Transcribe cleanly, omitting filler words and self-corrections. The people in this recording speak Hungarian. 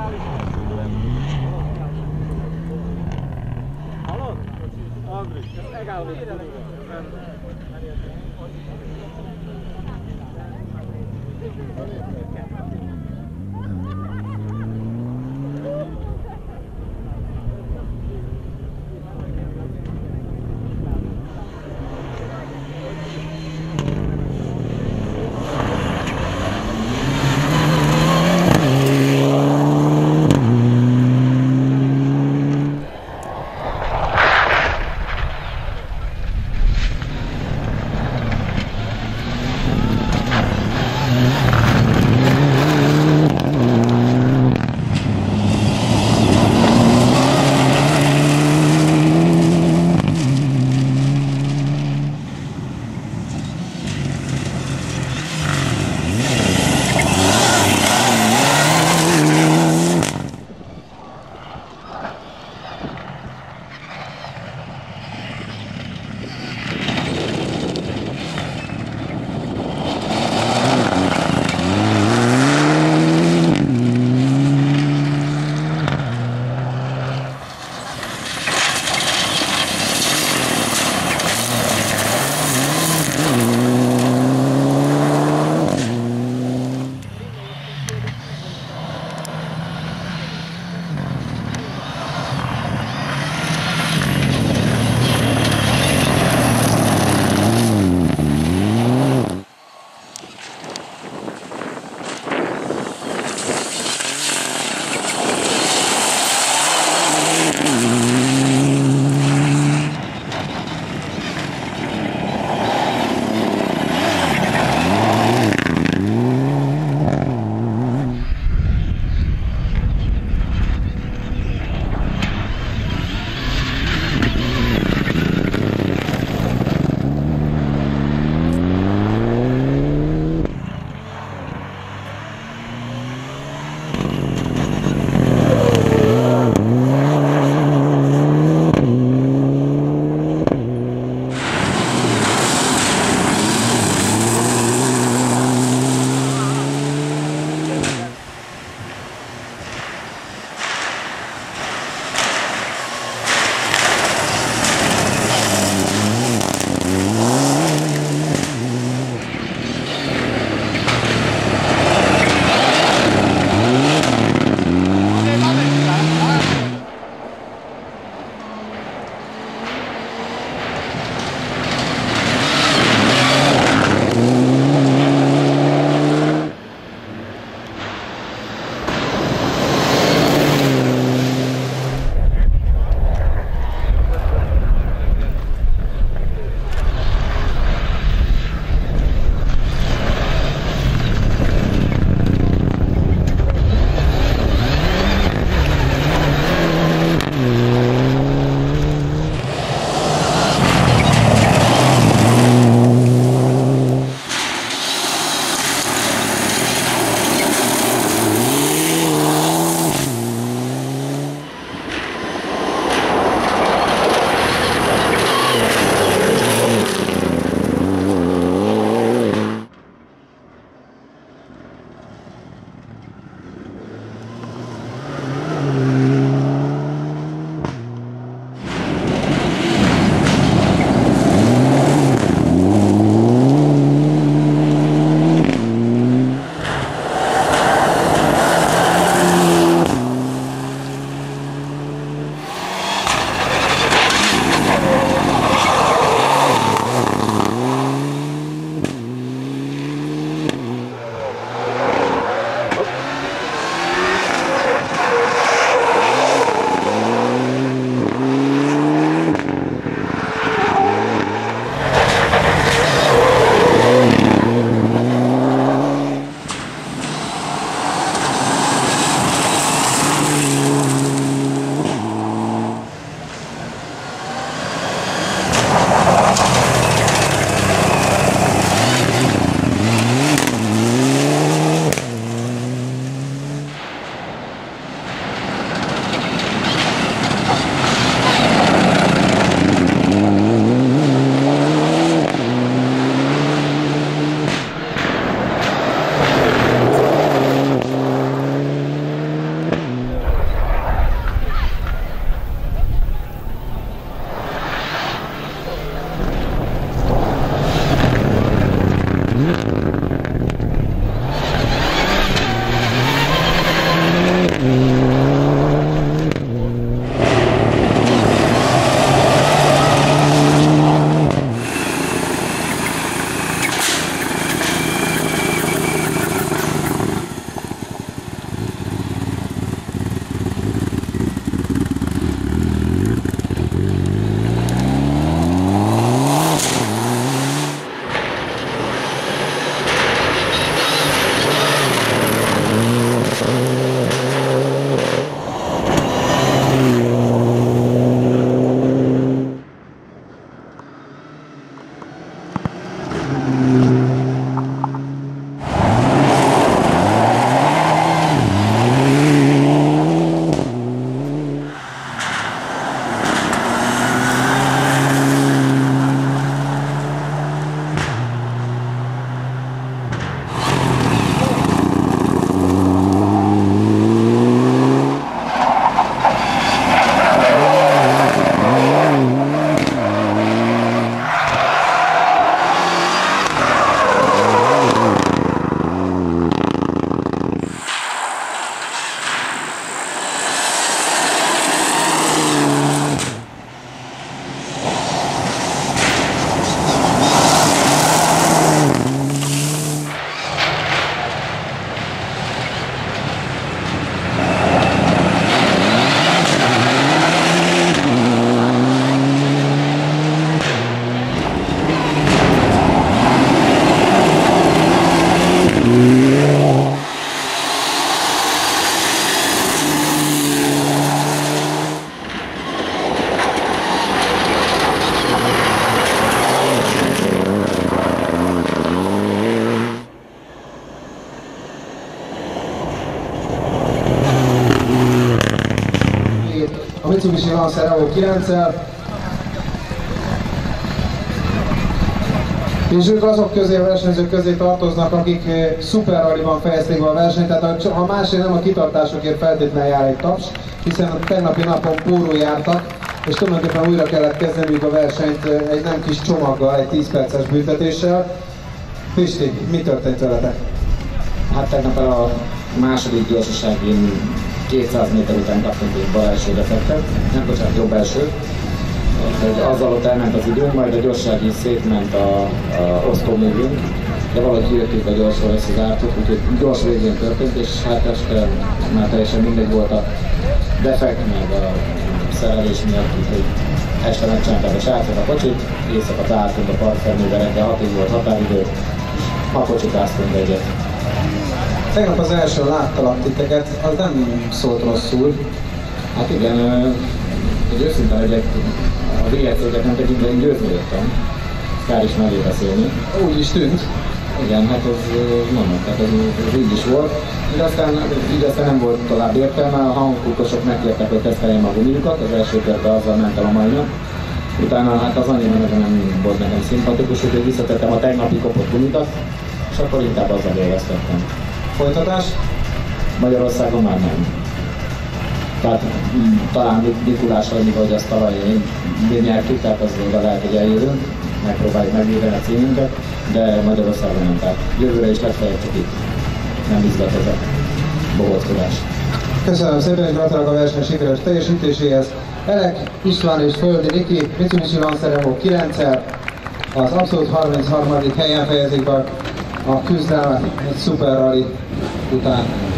Hallod? Andris, ezt megállom. Mitsubishi Lancer Evo 9-el. És ők azok közé, a versenyzők közé tartoznak, akik Super Rally-ban fejezték be a versenyt, tehát ha másért nem a kitartásokért feltétlenül jár egy taps, hiszen a tegnapi napon pórul jártak, és tulajdonképpen újra kellett kezdeniük a versenyt egy nem kis csomaggal, egy 10 perces büntetéssel. Pisti, mi történt veletek? Hát tegnap a második gyorsaságén 200 méter után kaptunk egy bal első defektet, nem bocsánat, jobb első. Azzal ott elment az idő, majd a gyorsaság is szétment a osztóművünk, de valahogy kijöttünk a gyorsról, összezártuk, úgyhogy gyors végén történt, és hát este már teljesen mindegy volt a defekt, meg a szerelés miatt, úgyhogy este megcsinálták a srácok a kocsit, éjszaka beálltunk a parkfelműbe, reggel 6-ig volt határidő, ma kocsitáztunk egyet. Tegnap az első láttalak titeket, az nem szólt rosszul. Hát igen, hogy őszintén legyek, a VLC-ket nem tekintve, én győzni jöttem. Kár is mellé beszélni. Úgy is tűnt. Igen, hát ez mondom, tehát ez így is volt. Így aztán nem volt tovább értelme, a hangkukosok megkértek, hogy teszteljem a gumiukat, az első körbe azzal mentem a mai nap. Utána hát az annyira nem volt nekem szimpatikus, úgyhogy visszatettem a tegnapi kopott gumikat, és akkor inkább azzal élveztettem. Folytatás? Magyarországon már nem. Tehát talán Mikulásra, hogy azt tavaly mi nyertük, tehát az oda lehet, hogy eljövünk, megpróbáljuk megvédeni a címünket, de Magyarországon nem. Tehát jövőre is legfeljebb csak itt. Nem izgat ez a bohóckodás. Köszönöm szépen, és gratulálok a verseny sikeres teljesítéséhez. Elek István és Földi Niki, Mitsubishi Lancer Evo 9-el az abszolút 33. helyen fejezik be a küzdelmet egy Super Rally után.